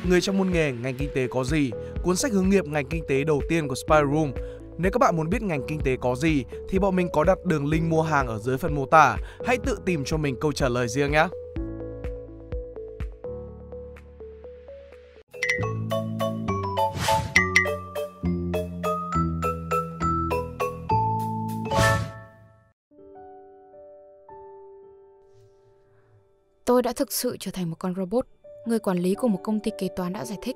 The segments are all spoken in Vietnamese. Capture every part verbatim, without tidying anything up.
Người trong môn nghề ngành kinh tế có gì, cuốn sách hướng nghiệp ngành kinh tế đầu tiên của Spy Room. Nếu các bạn muốn biết ngành kinh tế có gì thì bọn mình có đặt đường link mua hàng ở dưới phần mô tả. Hãy tự tìm cho mình câu trả lời riêng nhé. Tôi đã thực sự trở thành một con robot, người quản lý của một công ty kế toán đã giải thích.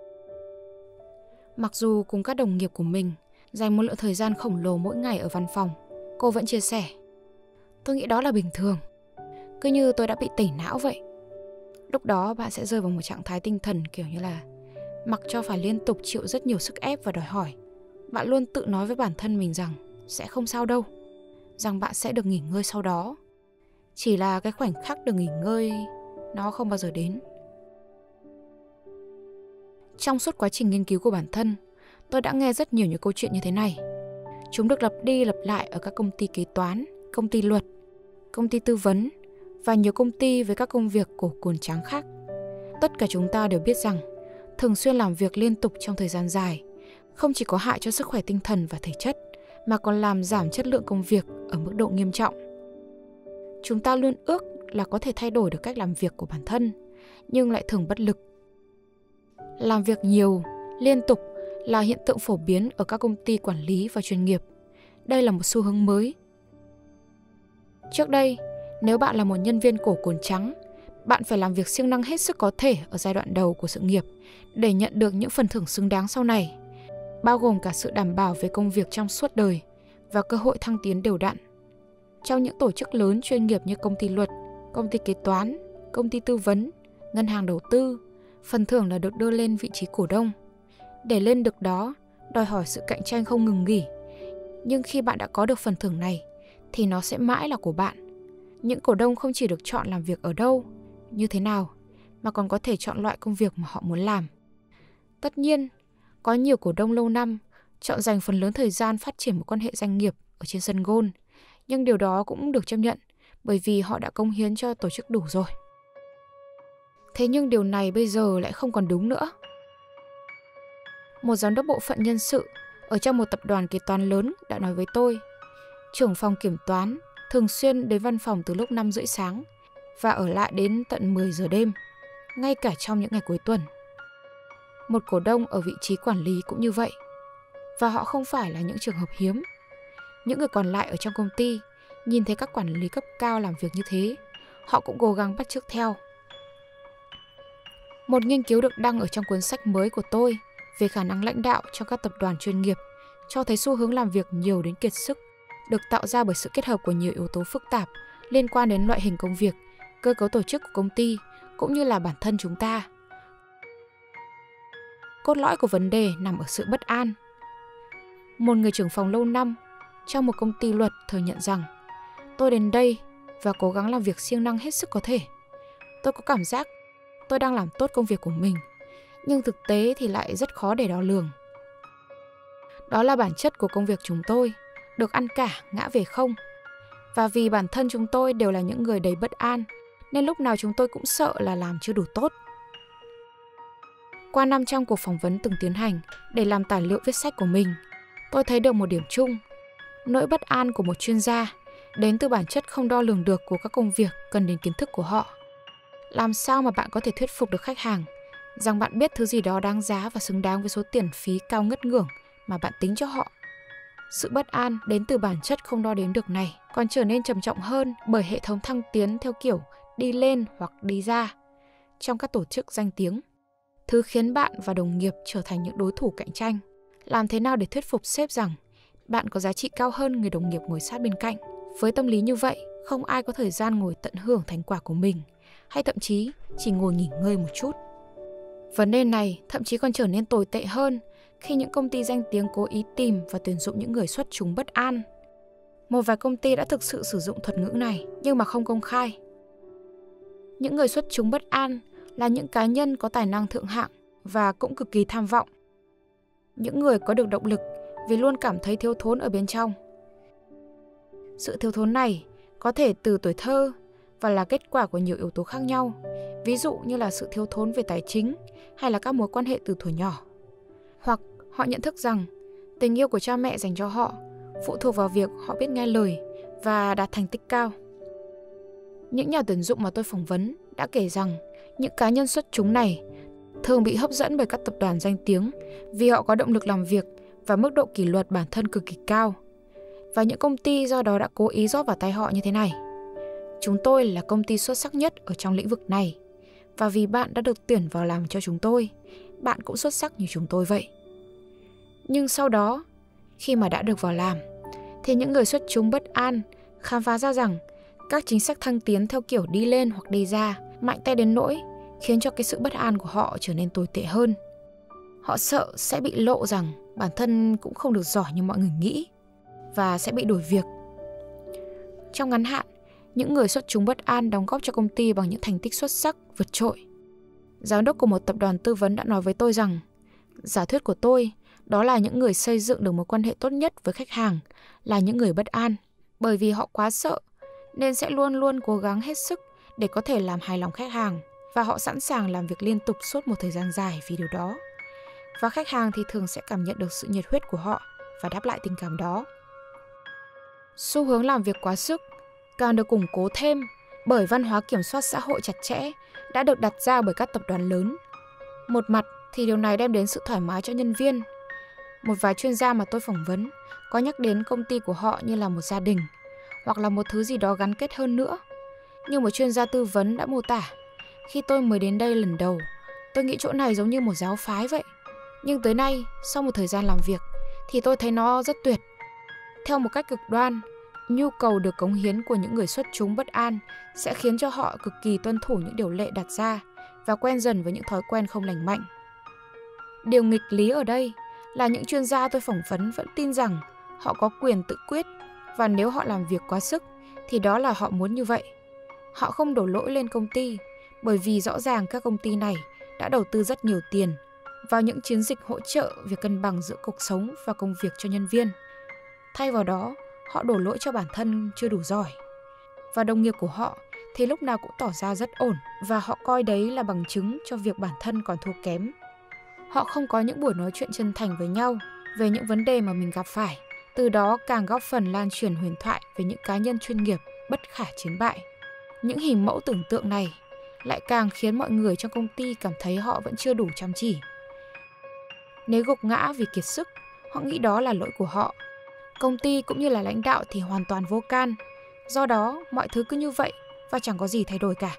Mặc dù cùng các đồng nghiệp của mình dành một lượng thời gian khổng lồ mỗi ngày ở văn phòng, cô vẫn chia sẻ. Tôi nghĩ đó là bình thường, cứ như tôi đã bị tẩy não vậy. Lúc đó bạn sẽ rơi vào một trạng thái tinh thần kiểu như là mặc cho phải liên tục chịu rất nhiều sức ép và đòi hỏi. Bạn luôn tự nói với bản thân mình rằng sẽ không sao đâu, rằng bạn sẽ được nghỉ ngơi sau đó. Chỉ là cái khoảnh khắc được nghỉ ngơi nó không bao giờ đến. Trong suốt quá trình nghiên cứu của bản thân, tôi đã nghe rất nhiều những câu chuyện như thế này. Chúng được lặp đi lặp lại ở các công ty kế toán, công ty luật, công ty tư vấn và nhiều công ty với các công việc cổ cồn tráng khác. Tất cả chúng ta đều biết rằng thường xuyên làm việc liên tục trong thời gian dài không chỉ có hại cho sức khỏe tinh thần và thể chất mà còn làm giảm chất lượng công việc ở mức độ nghiêm trọng. Chúng ta luôn ước là có thể thay đổi được cách làm việc của bản thân, nhưng lại thường bất lực. Làm việc nhiều, liên tục là hiện tượng phổ biến ở các công ty quản lý và chuyên nghiệp. Đây là một xu hướng mới. Trước đây, nếu bạn là một nhân viên cổ cồn trắng, bạn phải làm việc siêng năng hết sức có thể ở giai đoạn đầu của sự nghiệp để nhận được những phần thưởng xứng đáng sau này, bao gồm cả sự đảm bảo về công việc trong suốt đời và cơ hội thăng tiến đều đặn. Trong những tổ chức lớn chuyên nghiệp như công ty luật, công ty kế toán, công ty tư vấn, ngân hàng đầu tư, phần thưởng là được đưa lên vị trí cổ đông. Để lên được đó, đòi hỏi sự cạnh tranh không ngừng nghỉ. Nhưng khi bạn đã có được phần thưởng này, thì nó sẽ mãi là của bạn. Những cổ đông không chỉ được chọn làm việc ở đâu, như thế nào, mà còn có thể chọn loại công việc mà họ muốn làm. Tất nhiên, có nhiều cổ đông lâu năm chọn dành phần lớn thời gian phát triển một quan hệ doanh nghiệp ở trên sân golf. Nhưng điều đó cũng được chấp nhận bởi vì họ đã cống hiến cho tổ chức đủ rồi. Thế nhưng điều này bây giờ lại không còn đúng nữa. Một giám đốc bộ phận nhân sự ở trong một tập đoàn kế toán lớn đã nói với tôi, trưởng phòng kiểm toán thường xuyên đến văn phòng từ lúc năm rưỡi sáng và ở lại đến tận mười giờ đêm, ngay cả trong những ngày cuối tuần. Một cổ đông ở vị trí quản lý cũng như vậy, và họ không phải là những trường hợp hiếm. Những người còn lại ở trong công ty nhìn thấy các quản lý cấp cao làm việc như thế, họ cũng cố gắng bắt chước theo. Một nghiên cứu được đăng ở trong cuốn sách mới của tôi về khả năng lãnh đạo trong các tập đoàn chuyên nghiệp cho thấy xu hướng làm việc nhiều đến kiệt sức được tạo ra bởi sự kết hợp của nhiều yếu tố phức tạp liên quan đến loại hình công việc, cơ cấu tổ chức của công ty cũng như là bản thân chúng ta. Cốt lõi của vấn đề nằm ở sự bất an. Một người trưởng phòng lâu năm trong một công ty luật thừa nhận rằng tôi đến đây và cố gắng làm việc siêng năng hết sức có thể. Tôi có cảm giác tôi đang làm tốt công việc của mình, nhưng thực tế thì lại rất khó để đo lường. Đó là bản chất của công việc chúng tôi, được ăn cả ngã về không. Và vì bản thân chúng tôi đều là những người đầy bất an, nên lúc nào chúng tôi cũng sợ là làm chưa đủ tốt. Qua năm trăm cuộc phỏng vấn từng tiến hành để làm tài liệu viết sách của mình, tôi thấy được một điểm chung. Nỗi bất an của một chuyên gia đến từ bản chất không đo lường được của các công việc cần đến kiến thức của họ. Làm sao mà bạn có thể thuyết phục được khách hàng rằng bạn biết thứ gì đó đáng giá và xứng đáng với số tiền phí cao ngất ngưởng mà bạn tính cho họ? Sự bất an đến từ bản chất không đo đếm được này còn trở nên trầm trọng hơn bởi hệ thống thăng tiến theo kiểu đi lên hoặc đi ra trong các tổ chức danh tiếng. Thứ khiến bạn và đồng nghiệp trở thành những đối thủ cạnh tranh. Làm thế nào để thuyết phục sếp rằng bạn có giá trị cao hơn người đồng nghiệp ngồi sát bên cạnh? Với tâm lý như vậy, không ai có thời gian ngồi tận hưởng thành quả của mình, hay thậm chí chỉ ngồi nghỉ ngơi một chút. Vấn đề này thậm chí còn trở nên tồi tệ hơn khi những công ty danh tiếng cố ý tìm và tuyển dụng những người xuất chúng bất an. Một vài công ty đã thực sự sử dụng thuật ngữ này nhưng mà không công khai. Những người xuất chúng bất an là những cá nhân có tài năng thượng hạng và cũng cực kỳ tham vọng. Những người có được động lực vì luôn cảm thấy thiếu thốn ở bên trong. Sự thiếu thốn này có thể từ tuổi thơ và là kết quả của nhiều yếu tố khác nhau, ví dụ như là sự thiếu thốn về tài chính hay là các mối quan hệ từ thuở nhỏ. Hoặc họ nhận thức rằng tình yêu của cha mẹ dành cho họ phụ thuộc vào việc họ biết nghe lời và đạt thành tích cao. Những nhà tuyển dụng mà tôi phỏng vấn đã kể rằng những cá nhân xuất chúng này thường bị hấp dẫn bởi các tập đoàn danh tiếng vì họ có động lực làm việc và mức độ kỷ luật bản thân cực kỳ cao. Và những công ty do đó đã cố ý rót vào tay họ như thế này: chúng tôi là công ty xuất sắc nhất ở trong lĩnh vực này, và vì bạn đã được tuyển vào làm cho chúng tôi, bạn cũng xuất sắc như chúng tôi vậy. Nhưng sau đó, khi mà đã được vào làm, thì những người xuất chúng bất an khám phá ra rằng các chính sách thăng tiến theo kiểu đi lên hoặc đi ra mạnh tay đến nỗi khiến cho cái sự bất an của họ trở nên tồi tệ hơn. Họ sợ sẽ bị lộ rằng bản thân cũng không được giỏi như mọi người nghĩ và sẽ bị đổi việc. Trong ngắn hạn, những người xuất chúng bất an đóng góp cho công ty bằng những thành tích xuất sắc, vượt trội. Giám đốc của một tập đoàn tư vấn đã nói với tôi rằng giả thuyết của tôi đó là những người xây dựng được mối quan hệ tốt nhất với khách hàng là những người bất an, bởi vì họ quá sợ nên sẽ luôn luôn cố gắng hết sức để có thể làm hài lòng khách hàng, và họ sẵn sàng làm việc liên tục suốt một thời gian dài vì điều đó. Và khách hàng thì thường sẽ cảm nhận được sự nhiệt huyết của họ và đáp lại tình cảm đó. Xu hướng làm việc quá sức càng được củng cố thêm bởi văn hóa kiểm soát xã hội chặt chẽ đã được đặt ra bởi các tập đoàn lớn. Một mặt thì điều này đem đến sự thoải mái cho nhân viên. Một vài chuyên gia mà tôi phỏng vấn có nhắc đến công ty của họ như là một gia đình hoặc là một thứ gì đó gắn kết hơn nữa. Như một chuyên gia tư vấn đã mô tả: khi tôi mới đến đây lần đầu, tôi nghĩ chỗ này giống như một giáo phái vậy. Nhưng tới nay, sau một thời gian làm việc, thì tôi thấy nó rất tuyệt. Theo một cách cực đoan, nhu cầu được cống hiến của những người xuất chúng bất an sẽ khiến cho họ cực kỳ tuân thủ những điều lệ đặt ra và quen dần với những thói quen không lành mạnh. Điều nghịch lý ở đây là những chuyên gia tôi phỏng vấn vẫn tin rằng họ có quyền tự quyết, và nếu họ làm việc quá sức thì đó là họ muốn như vậy. Họ không đổ lỗi lên công ty, bởi vì rõ ràng các công ty này đã đầu tư rất nhiều tiền vào những chiến dịch hỗ trợ việc cân bằng giữa cuộc sống và công việc cho nhân viên. Thay vào đó, họ đổ lỗi cho bản thân chưa đủ giỏi. Và đồng nghiệp của họ thì lúc nào cũng tỏ ra rất ổn, và họ coi đấy là bằng chứng cho việc bản thân còn thua kém. Họ không có những buổi nói chuyện chân thành với nhau về những vấn đề mà mình gặp phải, từ đó càng góp phần lan truyền huyền thoại về những cá nhân chuyên nghiệp bất khả chiến bại. Những hình mẫu tưởng tượng này lại càng khiến mọi người trong công ty cảm thấy họ vẫn chưa đủ chăm chỉ. Nếu gục ngã vì kiệt sức, họ nghĩ đó là lỗi của họ. Công ty cũng như là lãnh đạo thì hoàn toàn vô can. Do đó, mọi thứ cứ như vậy và chẳng có gì thay đổi cả.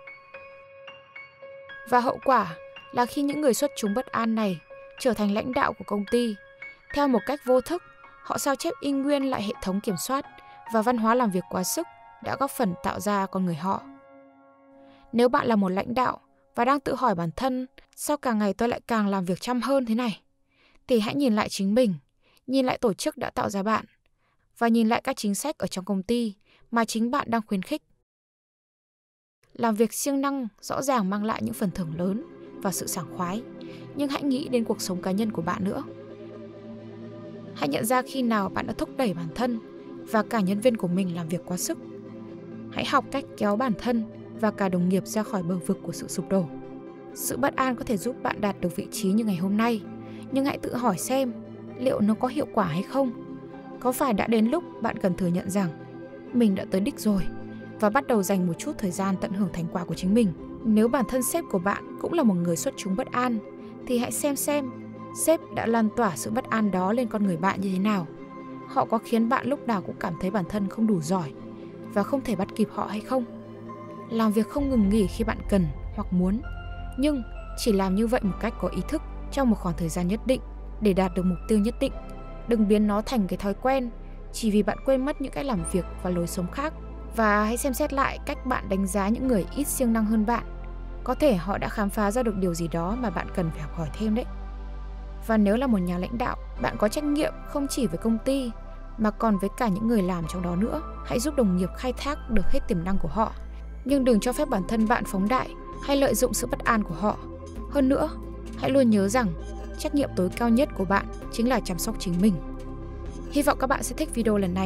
Và hậu quả là khi những người xuất chúng bất an này trở thành lãnh đạo của công ty, theo một cách vô thức, họ sao chép y nguyên lại hệ thống kiểm soát và văn hóa làm việc quá sức đã góp phần tạo ra con người họ. Nếu bạn là một lãnh đạo và đang tự hỏi bản thân sao càng ngày tôi lại càng làm việc chăm hơn thế này, thì hãy nhìn lại chính mình, nhìn lại tổ chức đã tạo ra bạn, và nhìn lại các chính sách ở trong công ty mà chính bạn đang khuyến khích. Làm việc siêng năng rõ ràng mang lại những phần thưởng lớn và sự sảng khoái, nhưng hãy nghĩ đến cuộc sống cá nhân của bạn nữa. Hãy nhận ra khi nào bạn đã thúc đẩy bản thân và cả nhân viên của mình làm việc quá sức. Hãy học cách kéo bản thân và cả đồng nghiệp ra khỏi bờ vực của sự sụp đổ. Sự bất an có thể giúp bạn đạt được vị trí như ngày hôm nay, nhưng hãy tự hỏi xem liệu nó có hiệu quả hay không. Có phải đã đến lúc bạn cần thừa nhận rằng mình đã tới đích rồi và bắt đầu dành một chút thời gian tận hưởng thành quả của chính mình? Nếu bản thân sếp của bạn cũng là một người xuất chúng bất an, thì hãy xem xem sếp đã lan tỏa sự bất an đó lên con người bạn như thế nào. Họ có khiến bạn lúc nào cũng cảm thấy bản thân không đủ giỏi và không thể bắt kịp họ hay không? Làm việc không ngừng nghỉ khi bạn cần hoặc muốn, nhưng chỉ làm như vậy một cách có ý thức trong một khoảng thời gian nhất định để đạt được mục tiêu nhất định. Đừng biến nó thành cái thói quen chỉ vì bạn quên mất những cách làm việc và lối sống khác. Và hãy xem xét lại cách bạn đánh giá những người ít siêng năng hơn bạn. Có thể họ đã khám phá ra được điều gì đó mà bạn cần phải học hỏi thêm đấy. Và nếu là một nhà lãnh đạo, bạn có trách nhiệm không chỉ với công ty mà còn với cả những người làm trong đó nữa. Hãy giúp đồng nghiệp khai thác được hết tiềm năng của họ, nhưng đừng cho phép bản thân bạn phóng đại hay lợi dụng sự bất an của họ. Hơn nữa, hãy luôn nhớ rằng trách nhiệm tối cao nhất của bạn chính là chăm sóc chính mình. Hy vọng các bạn sẽ thích video lần này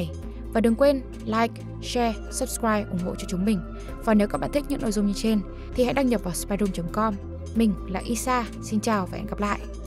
Và đừng quên like, share, subscribe ủng hộ cho chúng mình. Và nếu các bạn thích những nội dung như trên thì hãy đăng nhập vào spyroom chấm com. Mình là Isa, xin chào và hẹn gặp lại.